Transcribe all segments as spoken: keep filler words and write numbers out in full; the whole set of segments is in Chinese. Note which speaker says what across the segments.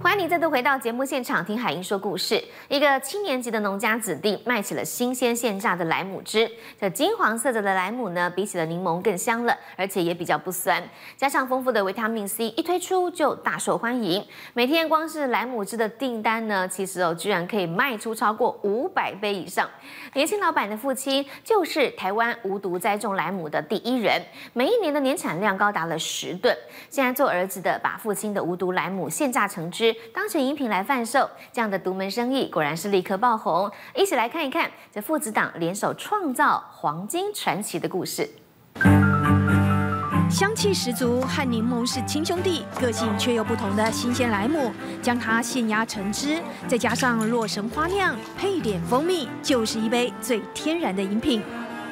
Speaker 1: 欢迎你再度回到节目现场，听海英说故事。一个七年级的农家子弟卖起了新鲜现榨的莱姆汁。这金黄色泽的莱姆呢，比起了柠檬更香了，而且也比较不酸，加上丰富的维他命 C， 一推出就大受欢迎。每天光是莱姆汁的订单呢，其实哦，居然可以卖出超过五百杯以上。年轻老板的父亲就是台湾无毒栽种莱姆的第一人，每一年的年产量高达了十吨。现在做儿子的，把父亲的无毒莱姆现榨成汁，当成饮品来贩售，这样的独门生意果然是立刻爆红。一起来看一看这父子档联手创造黄金传奇的故事。
Speaker 2: 香气十足，和柠檬是亲兄弟，个性却又不同的新鲜莱姆，将它现压成汁，再加上洛神花酿，配点蜂蜜，就是一杯最天然的饮品。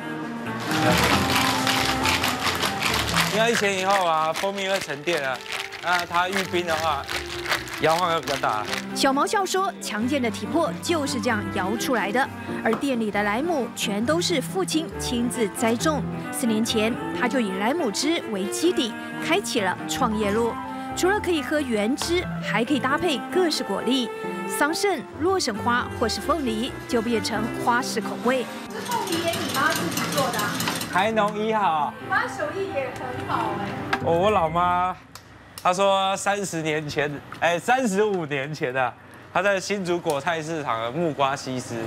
Speaker 3: 因为一前一后啊，蜂蜜会沉淀啊，那它遇冰的话，摇晃会比较大。
Speaker 2: 小毛笑说，强健的体魄就是这样摇出来的。而店里的莱姆全都是父亲亲自栽种。四年前，他就以莱姆汁为基底，开启了创业路。除了可以喝原汁，还可以搭配各式果粒，桑葚、洛神花或是凤梨，就变成花式口味。
Speaker 4: 凤梨也你妈自己做的、啊？
Speaker 3: 台农一号，
Speaker 4: 你妈手艺也很好哎、
Speaker 3: 我我老妈，她说三十年前，哎，三十五年前啊，她在新竹果菜市场的木瓜西施，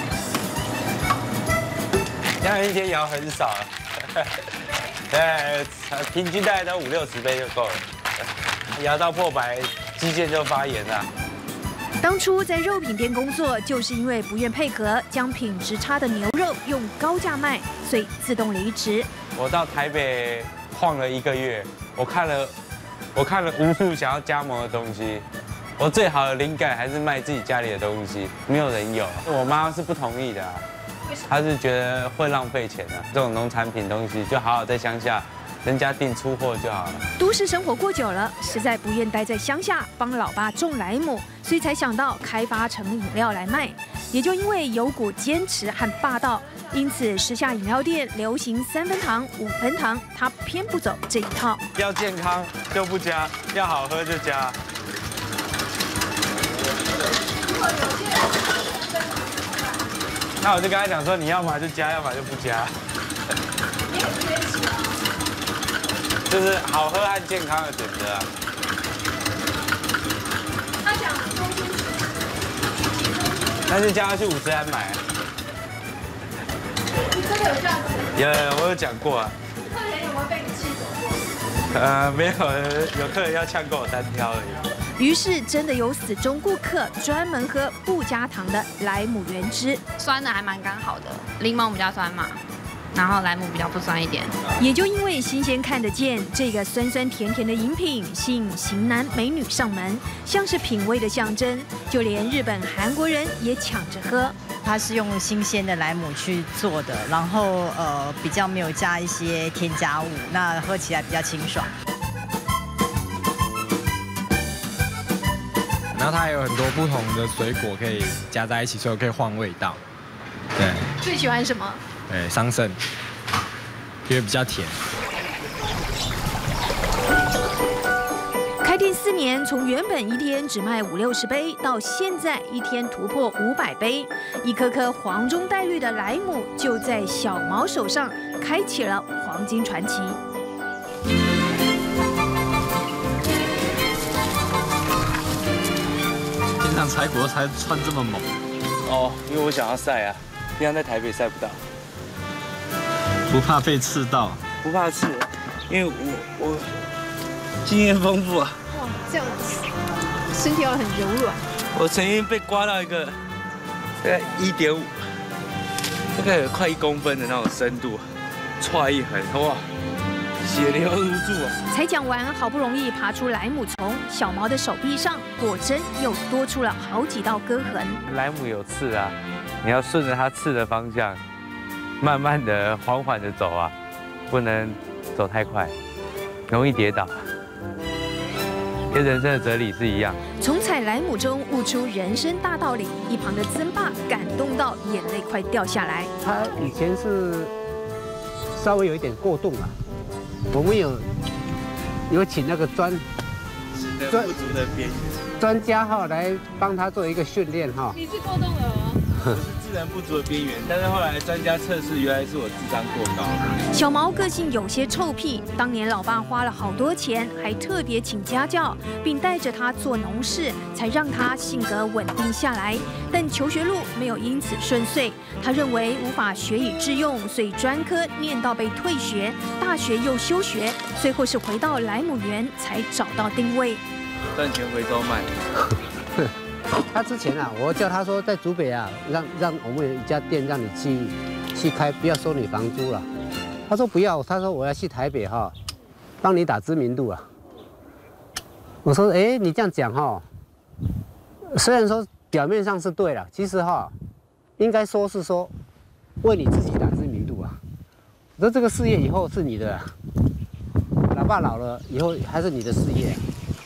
Speaker 3: 这样一天摇很少了，对，平均大概都五六十杯就够了，摇到破百，肌腱就发炎了。
Speaker 2: 当初在肉品店工作，就是因为不愿配合，将品质差的牛肉用高价卖，所以自动离职。
Speaker 3: 我到台北晃了一个月，我看了，我看了无数想要加盟的东西。我最好的灵感还是卖自己家里的东西，没有人有。我妈是不同意的、啊，她是觉得会浪费钱的、啊。这种农产品东西，就好好在乡下。人家订出货就好了。
Speaker 2: 都市生活过久了，实在不愿待在乡下帮老爸种莱姆，所以才想到开发成饮料来卖。也就因为有股坚持和霸道，因此时下饮料店流行三分糖、五分糖，他偏不走这一套。
Speaker 3: 要健康就不加，要好喝就加。那我就跟他讲说，你要么就加，要么就不加。就是好喝和健康的选择啊。
Speaker 4: 他想中间
Speaker 3: 但是叫他去五十安买。
Speaker 4: 你真的有这样子？
Speaker 3: 有有，我有讲过啊。
Speaker 4: 客人有没有被你气走过？
Speaker 3: 呃，没有，有客人要呛过我单挑而已。
Speaker 2: 于是真的有死忠顾客专门喝不加糖的莱姆原汁，
Speaker 5: 酸的还蛮刚好的，柠檬比较酸嘛。然后莱姆比较不酸一点，
Speaker 2: 也就因为新鲜看得见，这个酸酸甜甜的饮品吸引型男美女上门，像是品味的象征，就连日本、韩国人也抢着喝。
Speaker 6: 它是用新鲜的莱姆去做的，然后呃比较没有加一些添加物，那喝起来比较清爽。
Speaker 7: 然后它还有很多不同的水果可以加在一起，所以可以换味道。对，
Speaker 2: 最喜欢什么？
Speaker 7: 对，桑葚，因为比较甜。
Speaker 2: 开店四年，从原本一天只卖五六十杯，到现在一天突破五百杯，一颗颗黄中带绿的莱姆就在小毛手上开启了黄金传奇。
Speaker 8: 平常采果才穿这么猛。
Speaker 3: 哦，因为我想要晒啊，平常在台北晒不到。
Speaker 8: 不怕被刺到？
Speaker 3: 不怕刺，因为我我经验丰富啊。
Speaker 4: 哇，这样子，身体要很柔软。
Speaker 3: 我曾经被刮到一个大概一点五，大概有快一公分的那种深度，歘一痕，哇，血流如注啊！
Speaker 2: 才讲完，好不容易爬出莱姆丛，小毛的手臂上果真又多出了好几道割痕。
Speaker 3: 莱姆有刺啊，你要顺着它刺的方向。慢慢的、缓缓的走啊，不能走太快，容易跌倒。跟人生的哲理是一样。
Speaker 2: 从采莱姆中悟出人生大道理，一旁的曾爸感动到眼泪快掉下来。
Speaker 9: 他以前是稍微有一点过动啊，我们有有请那个专
Speaker 3: 专不足的边缘。
Speaker 9: 专家哈来帮他做一个训练哈。
Speaker 4: 你是过动儿吗？
Speaker 10: 我是智能不足的边缘，但是后来专家测试，原来是我智商过高。
Speaker 2: 小毛个性有些臭屁，当年老爸花了好多钱，还特别请家教，并带着他做农事，才让他性格稳定下来。但求学路没有因此顺遂，他认为无法学以致用，所以专科念到被退学，大学又休学，最后是回到莱姆园才找到定位。
Speaker 10: 赚钱回收卖。
Speaker 9: 他之前啊，我叫他说在竹北啊，让让我们有一家店让你去去开，不要收你房租了。他说不要，他说我要去台北哈，帮你打知名度啊。我说哎，你这样讲哈，虽然说表面上是对了，其实哈，应该说是说为你自己打知名度啊。我说这个事业以后是你的，老爸老了以后还是你的事业。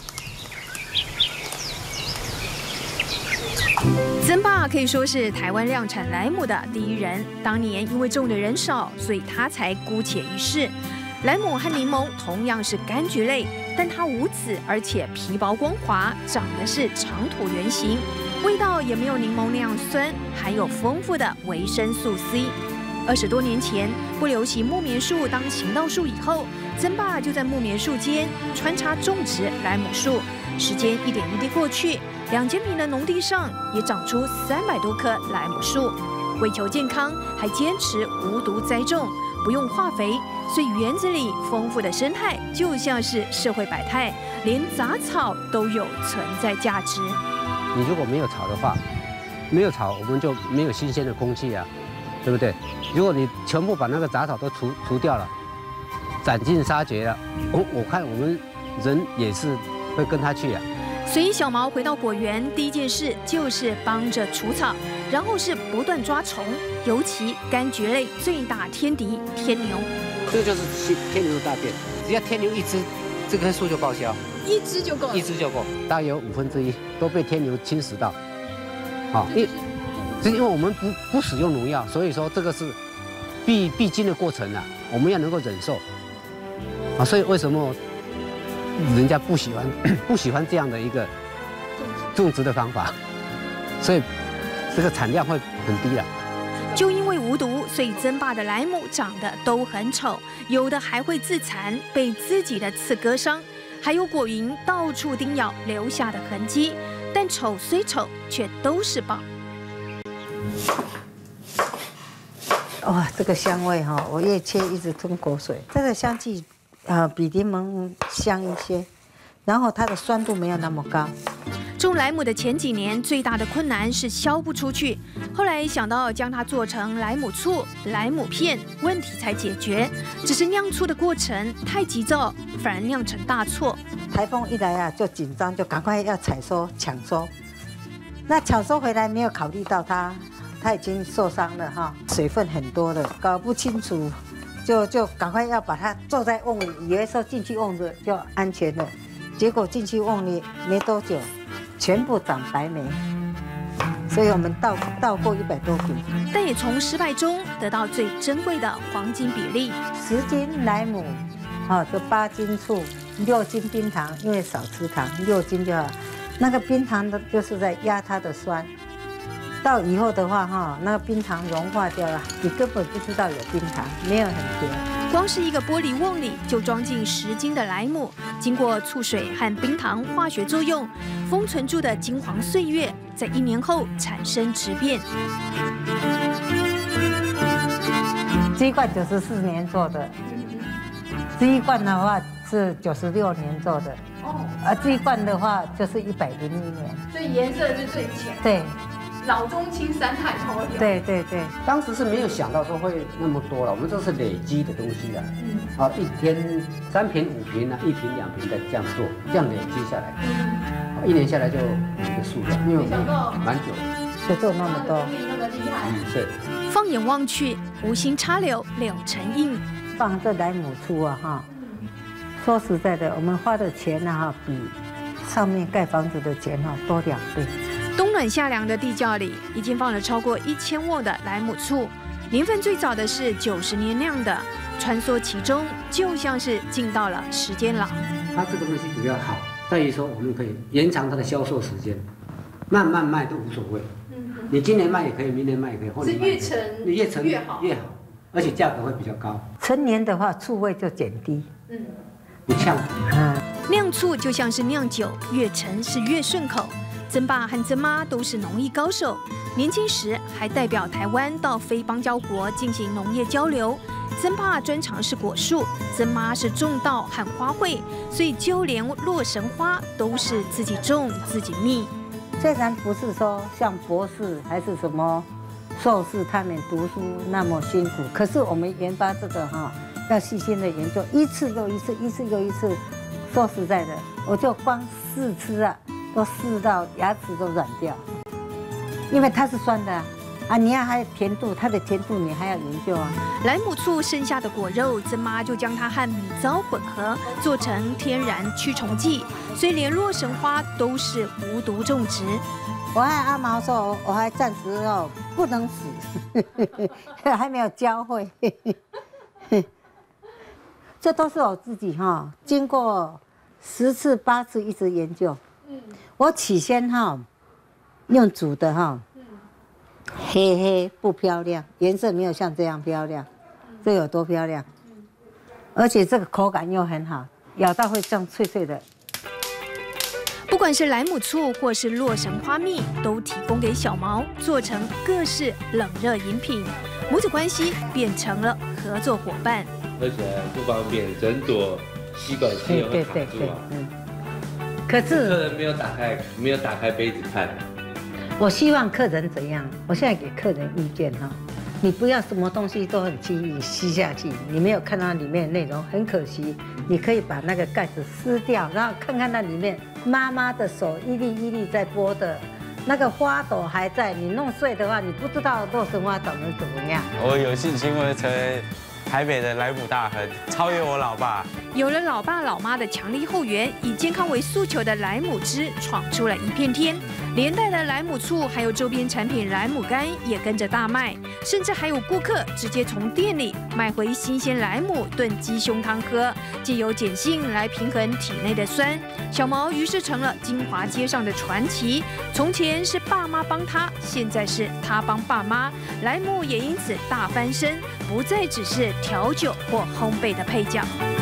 Speaker 2: 曾爸可以说是台湾量产莱姆的第一人。当年因为种的人少，所以他才姑且一试。莱姆和柠檬同样是柑橘类，但它无籽，而且皮薄光滑，长的是长椭圆形，味道也没有柠檬那样酸，含有丰富的维生素 C。二十多年前，不流行木棉树当行道树以后，曾爸就在木棉树间穿插种植莱姆树。时间一点一滴过去，两千平的农地上也长出三百多棵莱姆树。为求健康，还坚持无毒栽种，不用化肥，所以园子里丰富的生态就像是社会百态，连杂草都有存在价值。
Speaker 9: 你如果没有草的话，没有草我们就没有新鲜的空气啊，对不对？如果你全部把那个杂草都除除掉了，斩尽杀绝了，我我看我们人也是会跟他去啊。
Speaker 2: 所以小毛回到果园，第一件事就是帮着除草，然后是不断抓虫，尤其柑橘类最大天敌天牛。
Speaker 9: 这个就是天牛的大便，只要天牛一只，这棵树就报销。
Speaker 4: 一只就够了。
Speaker 9: 一只就够，大约有五分之一都被天牛侵蚀到。好，因是因为我们不不使用农药，所以说这个是必必经的过程啊，我们要能够忍受。啊，所以为什么人家不喜欢不喜欢这样的一个种植的方法，所以这个产量会很低了。
Speaker 2: 就因为无毒，所以曾爸的莱姆长得都很丑，有的还会自残，被自己的刺割伤，还有果蝇到处叮咬留下的痕迹。但丑虽丑，却都是宝。
Speaker 11: 哇，这个香味哈，我越切一直吞口水。这个香气，呃，比柠檬香一些，然后它的酸度没有那么高。
Speaker 2: 种莱姆的前几年最大的困难是销不出去，后来想到将它做成莱姆醋、莱姆片，问题才解决。只是酿醋的过程太急躁，反而酿成大错。
Speaker 11: 台风一来啊，就紧张，就赶快要采收抢收。那抢收回来没有考虑到它，它已经受伤了哈，水分很多了，搞不清楚，就就赶快要把它坐在瓮里，以为说进去瓮子就安全了，结果进去瓮里没多久。全部长白霉，所以我们倒倒过一百多瓶，
Speaker 2: 但也从失败中得到最珍贵的黄金比例。
Speaker 11: 十斤莱姆，哦，就八斤醋，六斤冰糖，因为少吃糖，六斤就好。那个冰糖的就是在压它的酸，到以后的话哈，那个冰糖融化掉了，你根本不知道有冰糖，没有很甜。
Speaker 2: 光是一个玻璃瓮里就装进十斤的莱姆，经过醋水和冰糖化学作用，封存住的金黄岁月，在一年后产生质变。
Speaker 11: 这一罐九十四年做的，这一罐的话是九十六年做的，哦，而这一罐的话就是一百零一年，所以颜色是最浅。对。
Speaker 4: 老中青三代都有。
Speaker 11: 对对对，
Speaker 9: 当时是没有想到说会那么多了，我们这是累积的东西啊。嗯。啊，一天三瓶五瓶啊，一瓶两瓶的这样做，这样累积下来，嗯，一年下来就一个数量，因为我们蛮久，
Speaker 11: 就做那么多。
Speaker 4: 那么厉害。
Speaker 9: 嗯，是。
Speaker 2: 放眼望去，无心插柳柳成荫。
Speaker 11: 放这莱姆醋啊哈，说实在的，我们花的钱呢哈，比上面盖房子的钱哈多两倍。
Speaker 2: 冬暖夏凉的地窖里，已经放了超过一千瓮的莱姆醋，年份最早的是九十年酿的，穿梭其中，就像是进到了时间廊。
Speaker 9: 它这个东西主要好在于说我们可以延长它的销售时间，慢慢卖都无所谓。你今年卖也可以，明年卖也可以，后年卖也可以。
Speaker 4: 是越陈
Speaker 9: 越陈
Speaker 4: 越好，
Speaker 9: 越好，而且价格会比较高。
Speaker 11: 成年的话，醋味就减低，
Speaker 4: 嗯，
Speaker 9: 不呛。
Speaker 11: 啊，
Speaker 2: 酿醋就像是酿酒，越陈是越顺口。曾爸和曾妈都是农艺高手，年轻时还代表台湾到非邦交国进行农业交流。曾爸专长是果树，曾妈是种稻和花卉，所以就连洛神花都是自己种自己蜜。
Speaker 11: 虽然不是说像博士还是什么硕士他们读书那么辛苦，可是我们研发这个哈，要细心的研究，一次又一次，一次又一次。说实在的，我就光试吃啊，都试到牙齿都软掉，因为它是酸的啊，啊你要还有甜度，它的甜度你还要研究啊。
Speaker 2: 莱姆醋剩下的果肉，曾妈就将它和米糟混合，做成天然驱虫剂，所以连洛神花都是无毒种植。
Speaker 11: 我和阿毛说，我还暂时哦不能死，还没有教会。这都是我自己哈，经过十次八次一直研究。我起先哈用煮的哈，黑黑不漂亮，颜色没有像这样漂亮，这有多漂亮？而且这个口感又很好，咬到会这样脆脆的。
Speaker 2: 不管是莱姆醋或是洛神花蜜，都提供给小毛做成各式冷热饮品，母子关系变成了合作伙伴。
Speaker 10: 喝起来不方便，整朵吸管吸也会卡住啊。
Speaker 11: 嗯。可是
Speaker 10: 客人没有打开，没有打开杯子看。
Speaker 11: 我希望客人怎样？我现在给客人意见哈，你不要什么东西都很轻易吸下去，你没有看到里面的内容，很可惜。你可以把那个盖子撕掉，然后看看那里面妈妈的手一粒一粒在剥的。那个花朵还在，你弄碎的话，你不知道洛神花长得怎么样。
Speaker 3: 我有信心会成为台北的莱姆大亨，超越我老爸。
Speaker 2: 有了老爸老妈的强力后援，以健康为诉求的莱姆汁闯出了一片天，连带的莱姆醋还有周边产品莱姆干也跟着大卖，甚至还有顾客直接从店里买回新鲜莱姆炖鸡胸汤喝，借由碱性来平衡体内的酸。小毛于是成了金华街上的传奇。从前是爸妈帮他，现在是他帮爸妈，莱姆也因此大翻身，不再只是调酒或烘焙的配角。